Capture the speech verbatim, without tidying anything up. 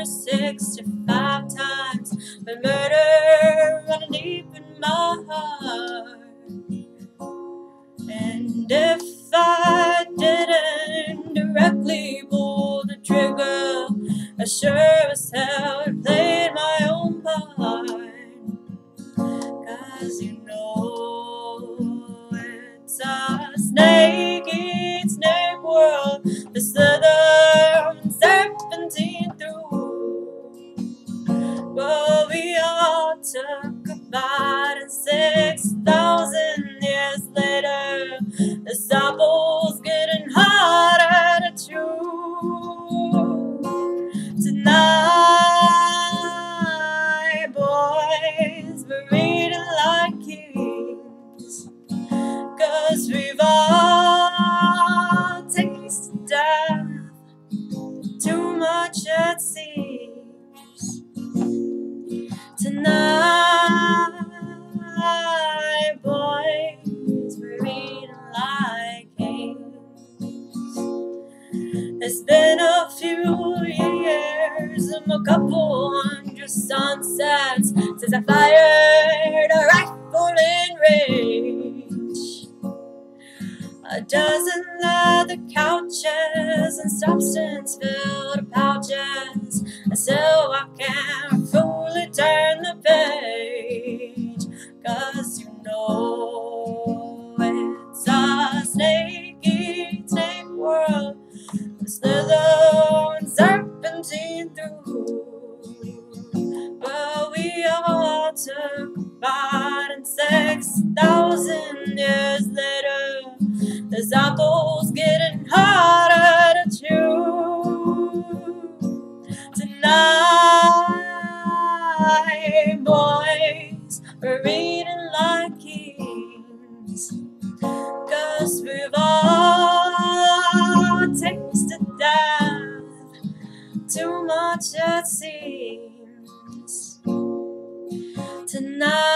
hundred sixty-five times, with murder running deep in my heart. And if I didn't directly pull the trigger, I sure as hell played my own part. 'Cause you know it's a snake eat snake world, the slither and serpentine through. Well, we all took a bite, and six thousand years later, this apple's getting harder to chew. Tonight, boys, we're eating like kings, 'cause we've all tasted death too much it seems. Tonight, boys, we're eating like kings. It's been a few years and a couple hundred sunsets since I fired a rifle in range. A dozen leather couches and substance-filled pouches, and so I can't fully turn the page. 'Cause you know it's a snake-eat snake world, the slither and serpentine through. Well, we all took a bite, and six thousand years later, this apple's getting harder to chew. Tonight, boys, we're eating like kings, 'cause we've all tasted death too much it seems. Tonight,